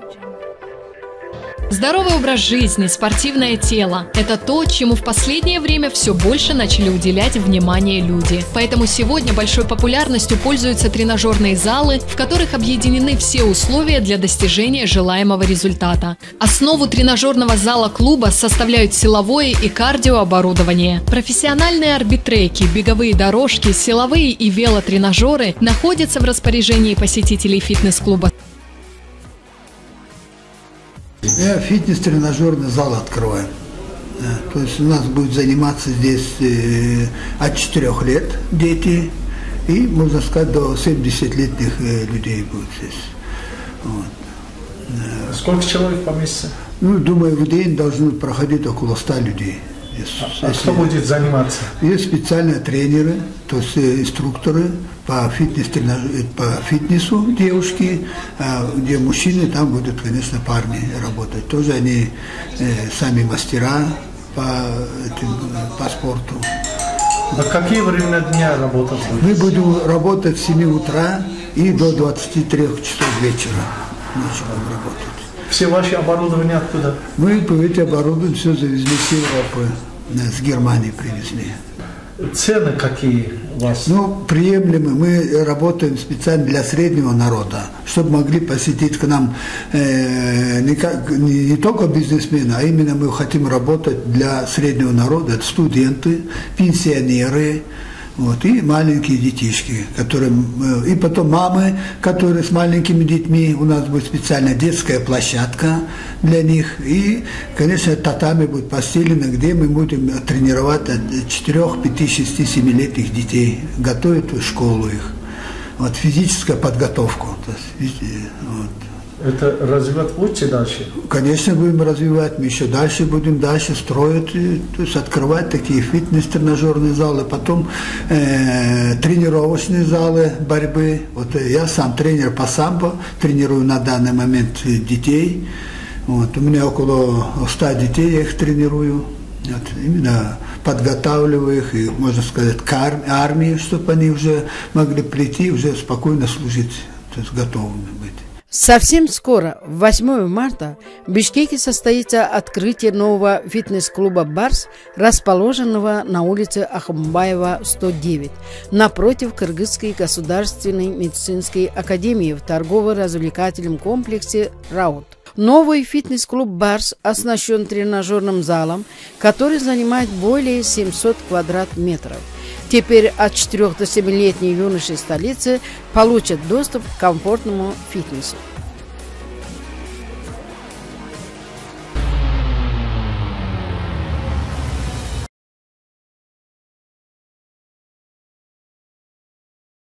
Здоровый образ жизни, спортивное тело – это то, чему в последнее время все больше начали уделять внимание люди. Поэтому сегодня большой популярностью пользуются тренажерные залы, в которых объединены все условия для достижения желаемого результата. Основу тренажерного зала клуба составляют силовое и кардиооборудование. Профессиональные арбитреки, беговые дорожки, силовые и велотренажеры находятся в распоряжении посетителей фитнес-клуба. Я фитнес-тренажерный зал открываю. То есть у нас будет заниматься здесь от 4 лет дети и, можно сказать, до 70-летних людей будет здесь. Вот. Сколько человек поместится? Ну, думаю, в день должны проходить около 100 людей. Кто будет заниматься? Есть специальные тренеры, то есть инструкторы по фитнесу, девушки, где мужчины, там будут, конечно, парни работать. Тоже они сами мастера по спорту. А какие времена дня работать? Мы будем работать с 7 утра и до 23 часов вечера. Ночью будем работать. Все ваши оборудования откуда? Мы эти оборудование все завезли с Европы, с Германии привезли. Цены какие у вас? Ну, приемлемы. Мы работаем специально для среднего народа, чтобы могли посетить к нам не только бизнесмены, а именно мы хотим работать для среднего народа. Это студенты, пенсионеры. Вот, и маленькие детишки, и потом мамы, которые с маленькими детьми, у нас будет специальная детская площадка для них, и, конечно, татами будет постелено, где мы будем тренировать от 4, 5, 6, 7-летних детей, готовить в школу их. Вот, физическая подготовка. Вот. Это развивать будете дальше? Конечно, будем развивать, мы еще будем строить, то есть открывать такие фитнес-тренажерные залы, потом тренировочные залы борьбы. Вот я сам тренер по самбо, тренирую на данный момент детей. Вот, у меня около 100 детей, я их тренирую. Вот, именно подготавливаю их, и, можно сказать, к армии, чтобы они уже могли прийти, уже спокойно служить, то есть готовыми быть. Совсем скоро, 8 марта, в Бишкеке состоится открытие нового фитнес-клуба «Барс», расположенного на улице Ахмбаева, 109, напротив Кыргызской государственной медицинской академии в торгово-развлекательном комплексе «Раут». Новый фитнес-клуб «Барс» оснащен тренажерным залом, который занимает более 700 квадратметров. Теперь от 4 до 7-летние юноши столицы получат доступ к комфортному фитнесу.